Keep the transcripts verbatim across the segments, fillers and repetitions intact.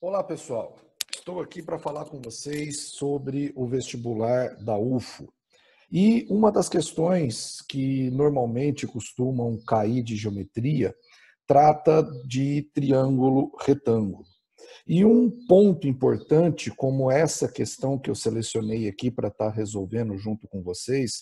Olá, pessoal. Estou aqui para falar com vocês sobre o vestibular da U F O. E uma das questões que normalmente costumam cair de geometria trata de triângulo retângulo. E um ponto importante, como essa questão que eu selecionei aqui para estar resolvendo junto com vocês,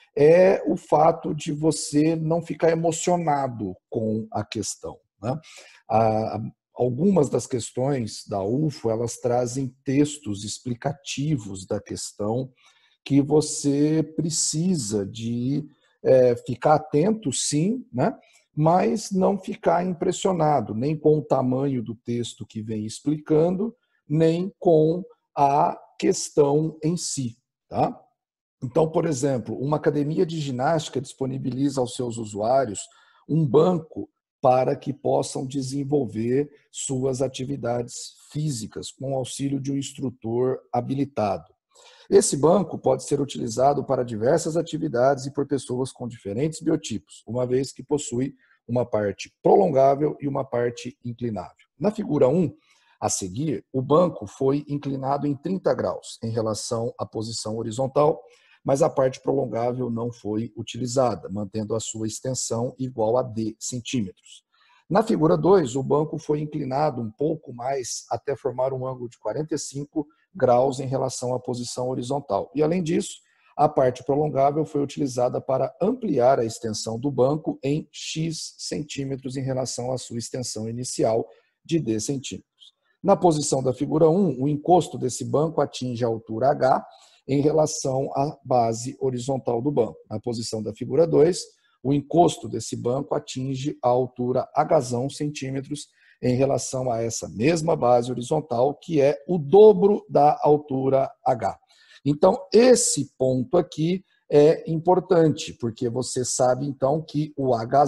é o fato de você não ficar emocionado com a questão, né? A, Algumas das questões da U F O, elas trazem textos explicativos da questão que você precisa de é, ficar atento, sim, né? Mas não ficar impressionado, nem com o tamanho do texto que vem explicando, nem com a questão em si, tá? Então, por exemplo, uma academia de ginástica disponibiliza aos seus usuários um banco para que possam desenvolver suas atividades físicas com o auxílio de um instrutor habilitado. Esse banco pode ser utilizado para diversas atividades e por pessoas com diferentes biotipos, uma vez que possui uma parte prolongável e uma parte inclinável. Na figura um, a seguir, o banco foi inclinado em trinta graus em relação à posição horizontal, mas a parte prolongável não foi utilizada, mantendo a sua extensão igual a D centímetros. Na figura dois, o banco foi inclinado um pouco mais até formar um ângulo de quarenta e cinco graus em relação à posição horizontal. E, além disso, a parte prolongável foi utilizada para ampliar a extensão do banco em X centímetros em relação à sua extensão inicial de D centímetros. Na posição da figura um, o encosto desse banco atinge a altura H em relação à base horizontal do banco. Na posição da figura dois, o encosto desse banco atinge a altura H centímetros em relação a essa mesma base horizontal, que é o dobro da altura H. Então, esse ponto aqui é importante, porque você sabe, então, que o H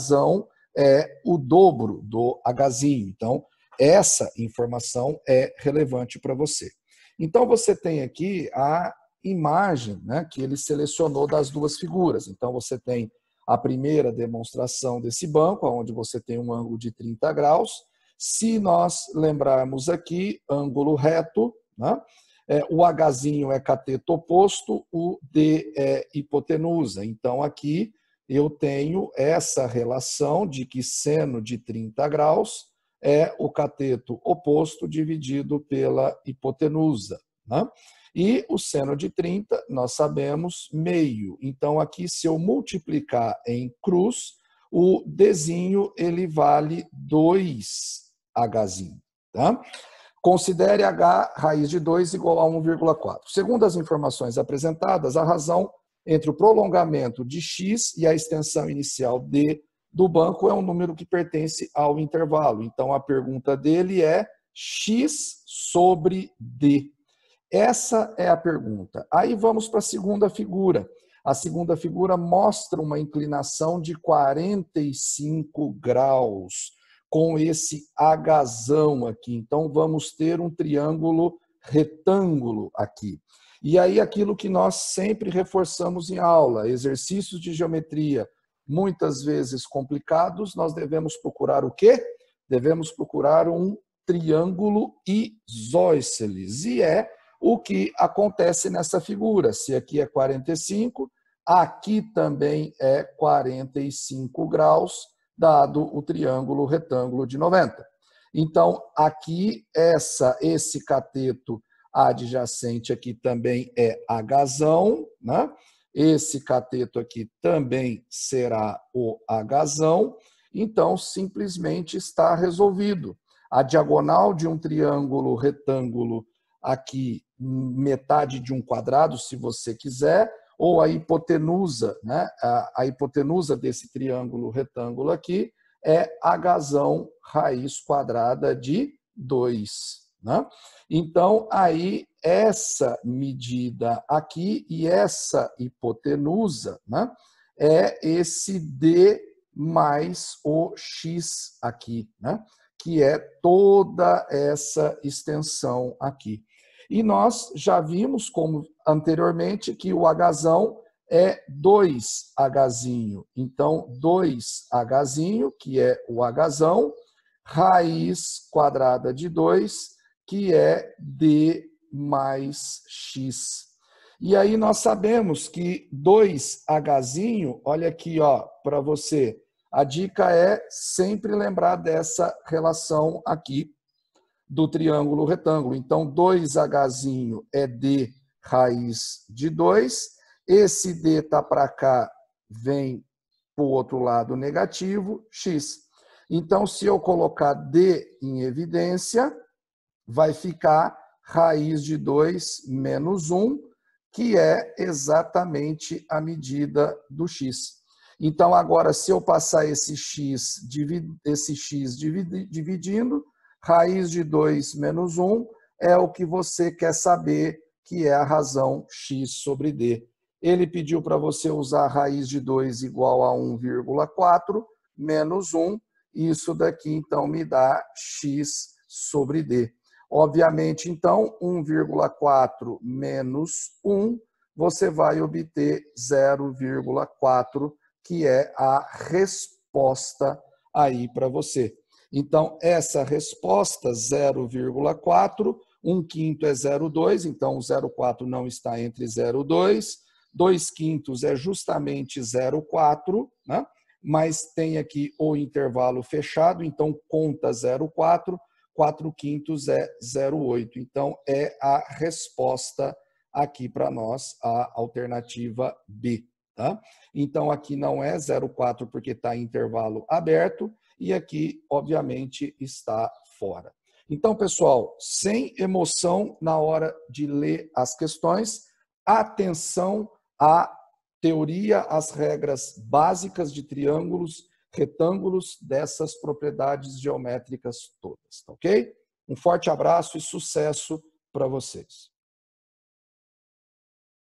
é o dobro do H. Então, essa informação é relevante para você. Então, você tem aqui a imagem, né, que ele selecionou das duas figuras. Então, você tem a primeira demonstração desse banco, onde você tem um ângulo de trinta graus. Se nós lembrarmos aqui, ângulo reto, né, é, o H é cateto oposto, o D é hipotenusa. Então, aqui eu tenho essa relação de que seno de trinta graus é o cateto oposto dividido pela hipotenusa, né? E o seno de trinta, nós sabemos, meio. Então, aqui, se eu multiplicar em cruz, o Dzinho, ele vale dois H. Tá? Considere H raiz de dois igual a um vírgula quatro. Segundo as informações apresentadas, a razão entre o prolongamento de X e a extensão inicial D do banco é um número que pertence ao intervalo. Então, a pergunta dele é X sobre D. Essa é a pergunta. Aí vamos para a segunda figura. A segunda figura mostra uma inclinação de quarenta e cinco graus, com esse H aqui. Então, vamos ter um triângulo retângulo aqui. E aí, aquilo que nós sempre reforçamos em aula, exercícios de geometria, muitas vezes complicados, nós devemos procurar o quê? Devemos procurar um triângulo isósceles. E é o que acontece nessa figura. Se aqui é quarenta e cinco, aqui também é quarenta e cinco graus, dado o triângulo retângulo de noventa. Então, aqui, essa, esse cateto adjacente aqui também é H, né? Esse cateto aqui também será o H. Então, simplesmente está resolvido. A diagonal de um triângulo retângulo aqui, metade de um quadrado, se você quiser, ou a hipotenusa, né? a, a hipotenusa desse triângulo retângulo aqui é H raiz quadrada de dois. Né? Então, aí, essa medida aqui e essa hipotenusa, né? É esse D mais o X aqui, né? Que é toda essa extensão aqui. E nós já vimos, como anteriormente, que o H é dois H. Então, dois H, que é o H, raiz quadrada de dois, que é D mais X. E aí nós sabemos que dois Hzinho, olha aqui, ó, para você, a dica é sempre lembrar dessa relação aqui do triângulo retângulo. Então, dois Hzinho é D raiz de dois. Esse D está para cá, vem para o outro lado negativo, X. Então, se eu colocar D em evidência, vai ficar raiz de dois menos um, que é exatamente a medida do X. Então, agora, se eu passar esse X, esse X dividindo, raiz de dois menos um é o que você quer saber, que é a razão X sobre D. Ele pediu para você usar a raiz de dois igual a um vírgula quatro menos um. Isso daqui, então, me dá X sobre D. Obviamente, então, um vírgula quatro menos um, você vai obter zero vírgula quatro, que é a resposta aí para você. Então, essa resposta, zero vírgula quatro, um quinto é zero vírgula dois, então o zero vírgula quatro não está entre zero vírgula dois, dois quintos é justamente zero vírgula quatro, né? Mas tem aqui o intervalo fechado, então conta zero vírgula quatro, quatro quintos é zero vírgula oito. Então, é a resposta aqui para nós, a alternativa B. Tá? Então, aqui não é zero vírgula quatro porque está em intervalo aberto e aqui, obviamente, está fora. Então, pessoal, sem emoção na hora de ler as questões, atenção à teoria, às regras básicas de triângulos, retângulos, dessas propriedades geométricas todas, tá ok? Um forte abraço e sucesso para vocês.